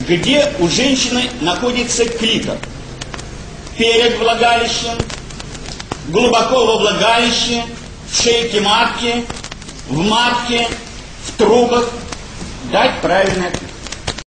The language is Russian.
где у женщины находится клитор. Перед влагалищем, глубоко во влагалище, в шейке матки, в матке, в трубах. Дать правильный ответ.